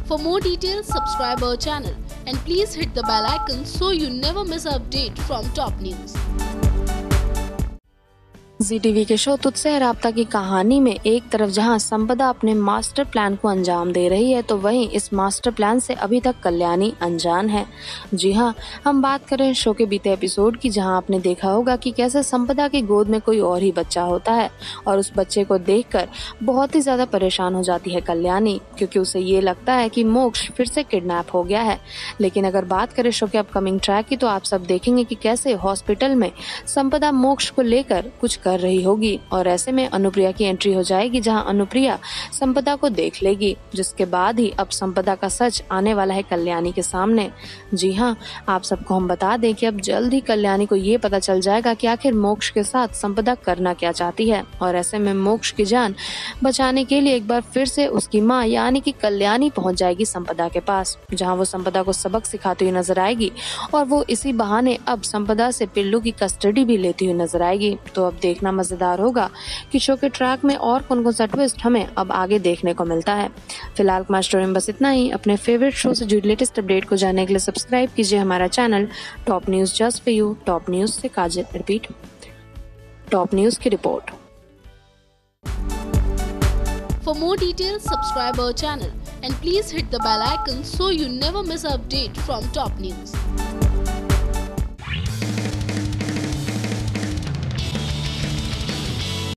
For more details, subscribe our channel and please hit the bell icon so you never miss an update from top news. Zee TV के show Tujhse Hai राब्ता की कहानी में एक तरफ जहां संपदा अपने मास्टर प्लान को अंजाम दे रही है, तो वहीं इस मास्टर प्लान से अभी तक कल्याणी अनजान है। जी हां, हम बात करें शो के बीते एपिसोड की, जहां आपने देखा होगा कि कैसे संपदा की गोद में कोई और ही बच्चा होता है और उस बच्चे को देखकर बहुत ही ज्यादा परेशान हो जाती है कल्याणी, क्योंकि उसे ये लगता है कि मोक्ष फिर से किडनैप हो गया है। लेकिन अगर बात करें शो के अपकमिंग ट्रैक की, तो आप सब देखेंगे कि कैसे हॉस्पिटल में संपदा मोक्ष को लेकर कुछ कर रही होगी और ऐसे में अनुप्रिया की एंट्री हो जाएगी, जहां अनुप्रिया संपदा को देख लेगी, जिसके बाद ही अब संपदा का सच आने वाला है कल्याणी के सामने। जी हां, आप सबको हम बता दें कि अब जल्द ही कल्याणी को ये पता चल जाएगा कि आखिर मोक्ष के साथ संपदा करना क्या चाहती है और ऐसे में मोक्ष की जान बचाने के लिए एक बार फिर से उसकी माँ यानी कि कल्याणी पहुंच जाएगी संपदा के पास, जहाँ वो संपदा को सबक सिखाती हुई नजर आएगी और वो इसी बहाने अब संपदा से पिल्लू की कस्टडी भी लेती हुई नजर आएगी। तो अब देखना मजेदार होगा कि शो के ट्रैक में और कौन सा ट्विस्ट हमें अब आगे देखने को मिलता है। फिलहाल कुमार स्टोरी में बस इतना ही। अपने फेवरेट शो से जुड़ी लेटेस्ट अपडेट को जानने के लिए सब्सक्राइब कीजिए हमारा channel top news just for you. Top news से काजल, रिपीट, टॉप न्यूज की report. For more details, subscribe our channel and please hit the bell icon so you never miss an update from top news.